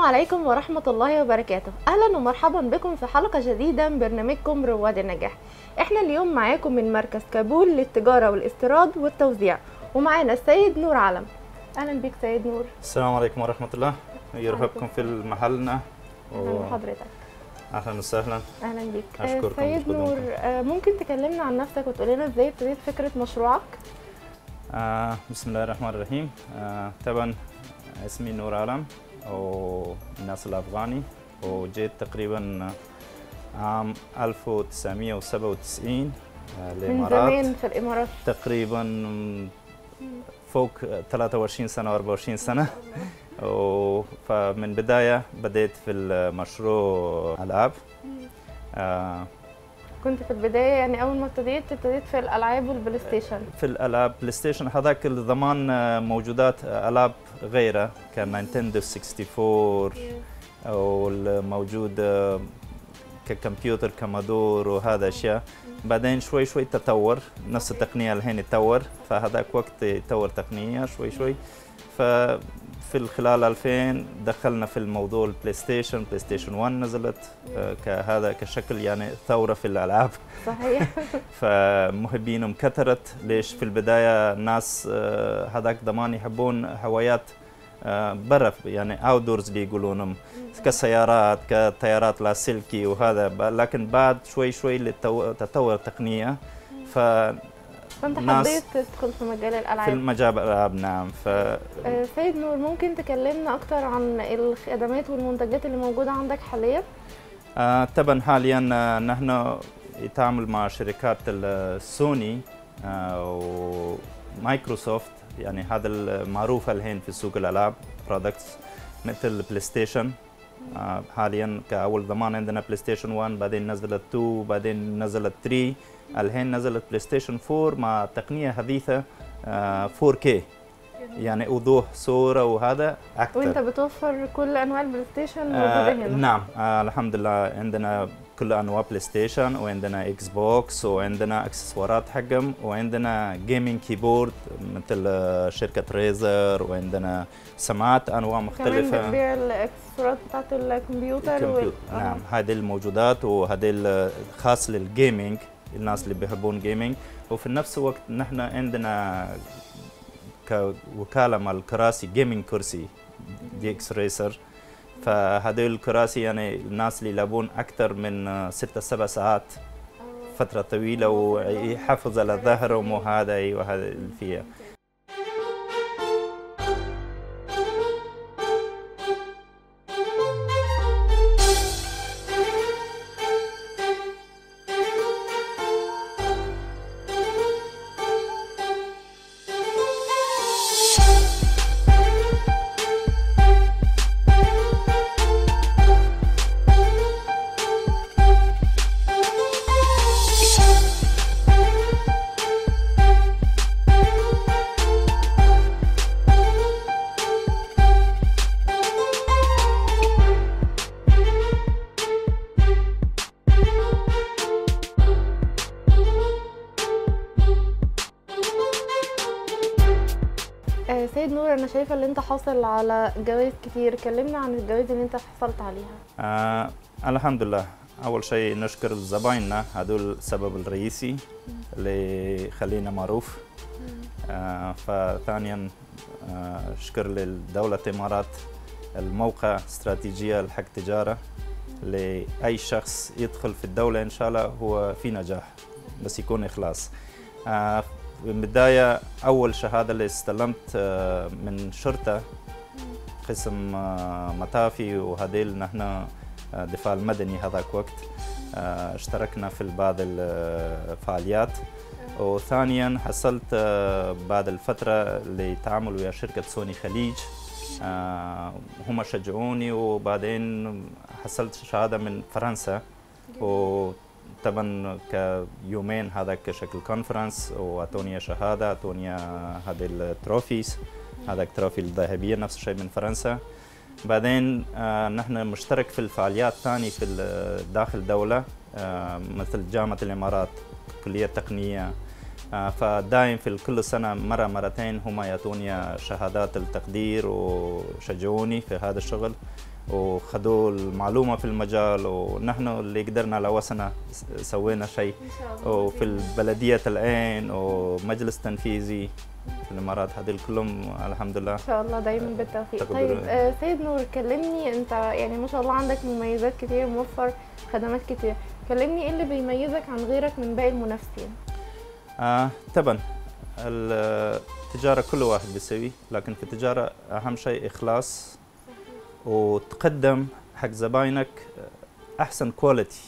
عليكم ورحمة الله وبركاته. أهلا ومرحبا بكم في حلقة جديدة من برنامجكم رواد النجاح. احنا اليوم معاكم من مركز كابول للتجارة والاستيراد والتوزيع، ومعانا السيد نور علم. أهلا بك سيد نور. السلام عليكم ورحمة الله، يرحبكم في محلنا. أهلا بحضرتك. أهلا وسهلا. أهلا بك. أشكركم. سيد نور، ممكن تكلمنا عن نفسك وتقول لنا ازاي ابتديت فكرة مشروعك؟ بسم الله الرحمن الرحيم. طبعا اسمي نور علم والناس الأفغاني، وجيت تقريبا عام 1997 الإمارات. من زمان في الإمارات تقريبا فوق 23 سنة و 24 سنة. فمن بداية بديت في المشروع ألعاب. كنت في البداية يعني أول ما ابتديت في الألعاب والبلاي ستيشن. في الألعاب بلاي ستيشن هذاك الزمان موجودات ألعاب غيره، كان نينتندو 64 والموجود ككمبيوتر كمادور وهذا أشياء. بعدين شوي شوي تطور، نفس التقنية الحين تطور، فهذاك وقت تطور تقنية شوي شوي. في خلال 2000 دخلنا في الموضوع البلاي ستيشن 1 نزلت كهذا كشكل يعني ثورة في الألعاب. صحيح. فمحبينهم كثرت. ليش؟ في البداية الناس هذاك زمان يحبون هوايات برا، يعني اوت دورز اللي يقولونهم، كسيارات كطيارات لاسلكي وهذا. لكن بعد شوي شوي تطور التقنية، فأنت حبيت تدخل في مجال الألعاب. في مجال الألعاب، نعم. سيد نور، ممكن تكلمنا أكتر عن الخدمات والمنتجات اللي موجودة عندك حاليا؟ طبعا حاليا نحن نتعامل مع شركات السوني ومايكروسوفت، يعني هذا المعروفة الحين في سوق الألعاب برودكتس، مثل البلاي ستيشن. حاليا كأول زمان عندنا بلاي ستيشن 1، بعدين نزلت 2، بعدين نزلت 3، الحين نزلت بلاي ستيشن 4 مع تقنية حديثة 4K، يعني وضوح صورة وهذا أكثر. وأنت بتوفر كل أنواع البلاي ستيشن موجودة هنا؟ نعم. الحمد لله عندنا كل أنواع بلاي ستيشن، وعندنا إكس بوكس، وعندنا إكسسوارات حقهم، وعندنا جيمنج كيبورد مثل شركة ريزر، وعندنا سماعات أنواع مختلفة. كمان بتبيع الإكسسوارات بتاعت الكمبيوتر نعم، هذه الموجودات، وهذه خاص للجيمنج، الناس اللي بيحبون جيمنج. وفي نفس الوقت نحن عندنا كوكالة مع الكراسي، جيمنج كرسي دي اكس ريسر. فهذول الكراسي يعني الناس اللي يلعبون أكثر من 6-7 ساعات فترة طويلة، ويحافظ على ظهرهم وهذا وهذا اللي فيها. سيد نور، أنا شايفة إن أنت حاصل على جوائز كتير، كلمنا عن الجوائز اللي أنت حصلت عليها. الحمد لله. أول شيء نشكر زبايننا، هذول السبب الرئيسي اللي خلينا معروف. فثانيا شكر للدولة الإمارات، الموقع استراتيجية الحق تجارة، لأي شخص يدخل في الدولة إن شاء الله هو في نجاح، بس يكون إخلاص. في البداية أول شهادة اللي استلمت من شرطة قسم مطافي، وهذيل نحن دفاع المدني هذاك وقت اشتركنا في بعض الفعاليات. وثانيا حصلت بعد الفترة لتعامل ويا شركة سوني خليج، هم شجعوني، وبعدين حصلت شهادة من فرنسا، طبعا كيومين هذا كشكل كونفرنس، واعطوني شهاده، اعطوني هذه التروفيز، هذا التروفي الذهبيه نفس الشيء من فرنسا. بعدين نحن مشترك في الفعاليات ثاني في داخل الدوله، مثل جامعه الامارات، كليه تقنيه. فدائم في كل سنه مره مرتين هم يعطوني شهادات التقدير وشجعوني في هذا الشغل. وخذوا المعلومة في المجال، ونحن اللي قدرنا لو سنة سوينا شيء. وفي البلدية الآن ومجلس تنفيذي في الإمارات، هذول كلهم الحمد لله. ان شاء الله دايما بالتوفيق. طيب سيد نور، كلمني انت، يعني ما شاء الله عندك مميزات كتير، موفر خدمات كتير، كلمني ايه اللي بيميزك عن غيرك من باقي المنافسين؟ طبعا التجارة كل واحد بيسوي، لكن في التجارة أهم شيء إخلاص، وتقدم حق زباينك أحسن كواليتي،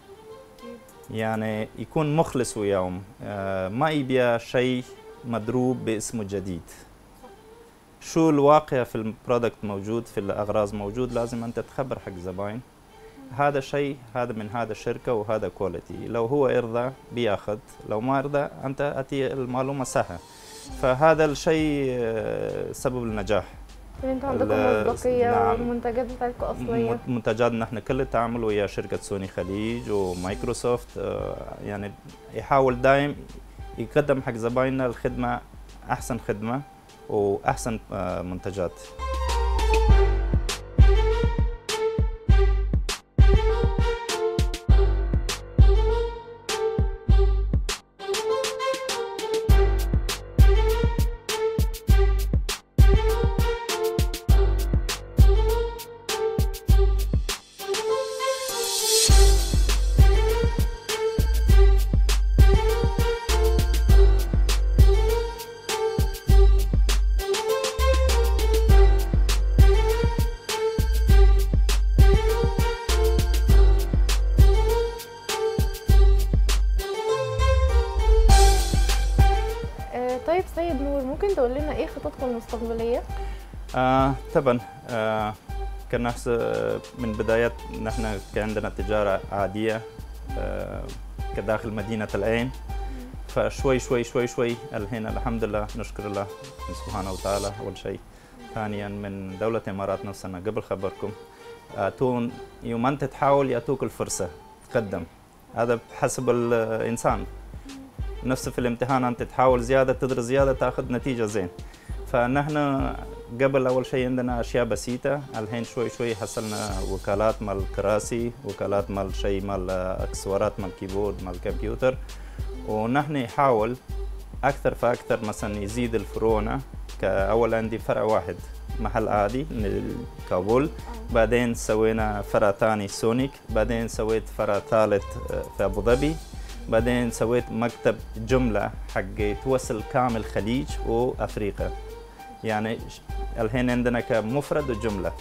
يعني يكون مخلص وياهم، ما يبيع شيء مضروب باسمه جديد. شو الواقع في البرودكت موجود، في الأغراض موجود، لازم أنت تخبر حق زباين هذا شيء، هذا من هذا الشركة وهذا كواليتي. لو هو يرضى بياخذ، لو ما يرضى أنت أتي المعلومة سهلة. فهذا الشيء سبب النجاح. انتوا عندكم مصداقية، نعم. والمنتجات بتاعتكم أصلية. منتجات نحن كل التعامل ويا شركة سوني خليج ومايكروسوفت، يعني يحاول دائم يقدم حق زبايننا الخدمة، أحسن خدمة وأحسن منتجات. طيب سيد نور، ممكن تقول لنا ايه خططكم المستقبلية؟ طبعا كان من بداية نحن كان عندنا تجارة عادية كداخل مدينة العين، فشوي شوي شوي شوي الحين الحمد لله نشكر الله سبحانه وتعالى. أول شيء، ثانيا من دولة الإمارات نفسنا قبل خبركم يأتون يوم أنت تحاول يأتوك الفرصة تقدم، هذا بحسب الإنسان. نفس في الامتحان أنت تحاول زيادة، تدرس زيادة، تأخذ نتيجة زين. فنحن قبل أول شيء عندنا أشياء بسيطة، الحين شوي شوي حصلنا وكالات مال كراسي، وكالات مال شيء مال أكسسوارات مال كيبورد مال كمبيوتر، ونحن نحاول أكثر فأكثر مثلا يزيد الفروعنا. كأول عندي فرع واحد محل عادي كابول، بعدين سوينا فرع ثاني سونيك، بعدين سويت فرع ثالث في أبو ظبي، بعدين سويت مكتب جملة حق توصل كامل خليج وأفريقيا. يعني الحين عندنا كمفرد وجملة،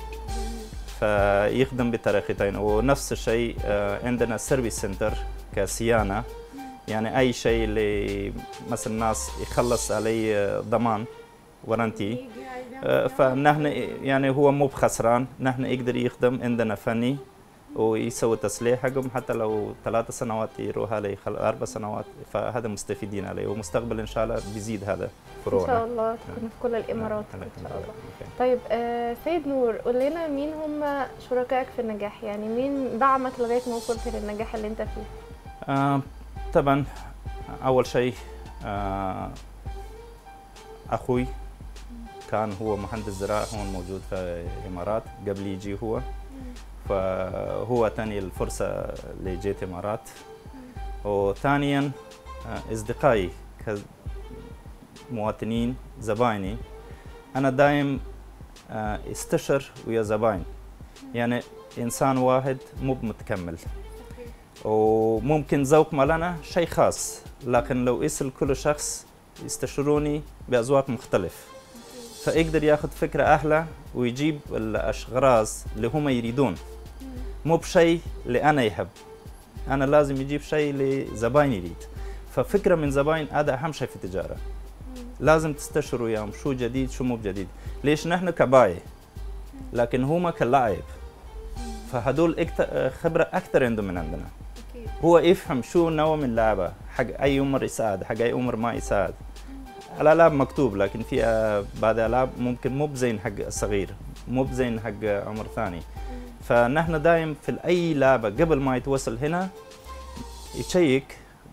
فيخدم بطريقتين. ونفس الشيء عندنا سيرفيس سنتر كصيانة، يعني أي شيء اللي مثلا الناس يخلص عليه ضمان ورنتي، فنحن يعني هو مو بخسران، نحن يقدر يخدم عندنا فني ويسوي تصليح حقهم، حتى لو 3 سنوات يروح عليه 4 سنوات، فهذا مستفيدين عليه، ومستقبل ان شاء الله بيزيد هذا فروعنا ان شاء الله تكون في كل الامارات ان شاء الله. طيب سيد نور، قول لنا مين هم شركائك في النجاح، يعني مين دعمك لغايه ما وصلت للنجاح اللي انت فيه؟ طبعا اول شيء اخوي كان هو مهندس زراعه هون موجود في الامارات قبل يجي هو، فهو تاني الفرصة اللي جيت إمارات. وثانيا أصدقائي كمواطنين زبايني، أنا دايم استشر ويا زباين، يعني إنسان واحد مو متكمل، وممكن ذوق مالنا شيء خاص، لكن لو يصل كل شخص يستشروني بأذواق مختلف، فيقدر ياخذ فكرة أحلى ويجيب الأغراض اللي هم يريدون، مو بشيء اللي أنا يحب. أنا لازم يجيب شيء اللي زباين يريد. ففكرة من زباين هذا أهم شيء في التجارة. لازم تستشروا وياهم شو جديد شو مو بجديد. ليش نحن كبايع لكن هم كلاعب، فهدول خبرة أكثر عندهم من عندنا. هو يفهم شو نوع من لعبة، حق أي عمر يساعد، حق أي عمر ما يساعد. الألعاب مكتوب، لكن في بعض الألعاب ممكن مو بزين حق الصغير، مو بزين حق عمر ثاني. فنحن دايم في أي لعبة قبل ما يتوصل هنا يشيك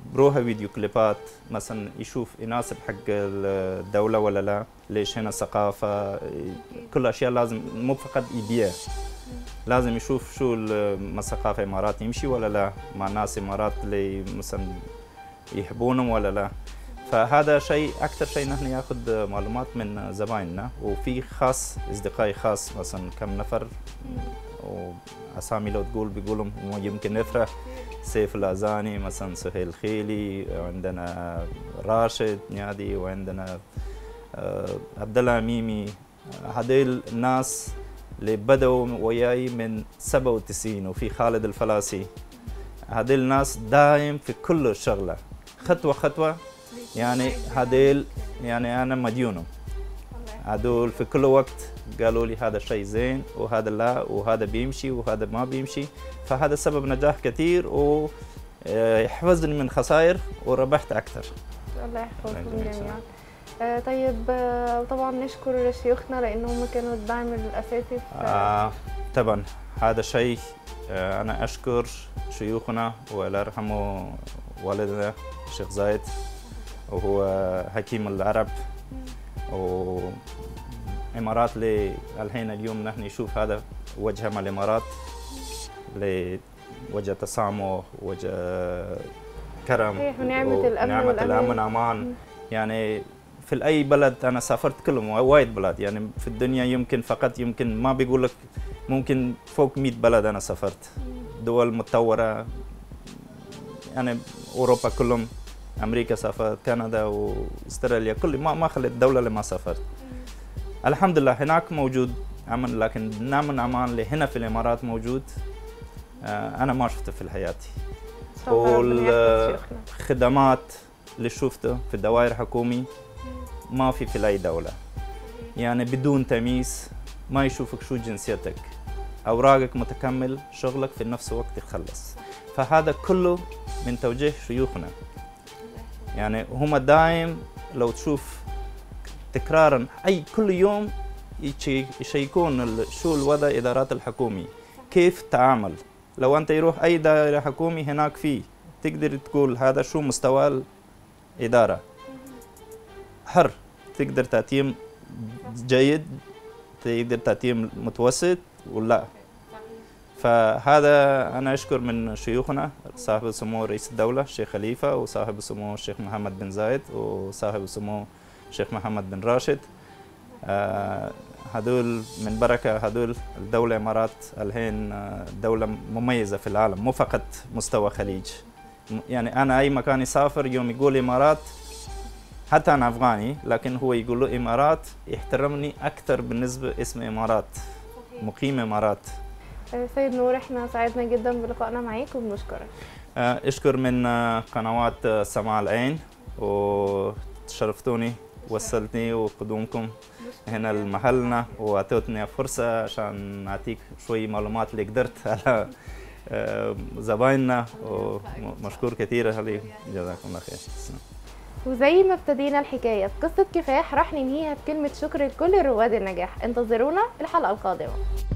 بروها فيديو كليبات مثلا يشوف يناسب حق الدولة ولا لا، ليش هنا ثقافة، كل أشياء لازم مو فقط يبيع، لازم يشوف شو الثقافة إمارات يمشي ولا لا، مع ناس إمارات اللي مثلا يحبونهم ولا لا. فهذا شيء أكثر شيء نحن ياخذ معلومات من زبايننا، وفي خاص أصدقائي خاص مثلا كم نفر وأسامي لو تقول بيقولهم يمكن نفرح، سيف الأزاني مثلا، سهيل خيلي، وعندنا راشد نيادي، وعندنا عبد الله ميمي. هذيل الناس اللي بدأوا وياي من 97، وفي خالد الفلاسي. هذيل الناس دايم في كل شغلة خطوة خطوة، يعني هذيل يعني أنا مديونهم. هذول في كل وقت قالوا لي هذا شيء زين وهذا لا، وهذا بيمشي وهذا ما بيمشي. فهذا سبب نجاح كثير، ويحفظني من خسائر وربحت أكثر. الله يحفظكم جميعا. طيب طبعا نشكر شيوخنا لأنهم كانوا الدعم الأساسي طبعا هذا شيء. أنا أشكر شيوخنا والله يرحمه والدنا الشيخ زايد، وهو حكيم العرب، وإمارات الحين اليوم نحن نشوف هذا وجهها مع الإمارات، وجه تسامح، وجه كرم، ونعمة الأمن أمان. يعني في أي بلد أنا سافرت كلهم وايد بلاد، يعني في الدنيا يمكن ما بيقول لك، ممكن فوق 100 بلد أنا سافرت، دول متطورة يعني أوروبا كلهم، أمريكا سافرت، كندا واستراليا، كل ما خليت دولة اللي ما سافرت. الحمد لله هناك موجود أمن، لكن نعم أمان اللي هنا في الإمارات موجود أنا ما شفته في حياتي. والخدمات اللي شفته في الدوائر الحكومي ما في أي دولة، يعني بدون تمييز، ما يشوفك شو جنسيتك، أوراقك متكمل، شغلك في نفس الوقت يخلص. فهذا كله من توجيه شيوخنا، يعني هم دايم لو تشوف تكرارا كل يوم يشيكون شو الوضع إدارات الحكومي، كيف تعامل. لو أنت يروح أي دائرة حكومي هناك فيه تقدر تقول هذا شو مستوى الإدارة، حر، تقدر تعطيهم جيد، تقدر تعطيهم متوسط ولا. فهذا أنا أشكر من شيوخنا، صاحب السمو رئيس الدولة الشيخ خليفة، وصاحب السمو الشيخ محمد بن زايد، وصاحب السمو الشيخ محمد بن راشد. هذول من بركة، هذول الدولة إمارات الحين دولة مميزة في العالم، مو فقط مستوى خليج. يعني أنا أي مكان يسافر يوم يقول إمارات، حتى أنا أفغاني لكن هو يقول له إمارات يحترمني أكثر بالنسبة اسم إمارات، مقيم إمارات. سيد نور، احنا سعدنا جدا بلقائنا معاك وبنشكرك. اشكر من قنوات سماع العين، وشرفتوني وصلتني وقدومكم هنا لمحلنا، واعطيتني فرصة عشان نعطيك شوي معلومات اللي قدرت على زبايننا، ومشكور كثير عليه، جزاكم الله خير. وزي ما ابتدينا الحكاية بقصة كفاح، راح ننهيها بكلمة شكر لكل رواد النجاح. انتظرونا الحلقة القادمة.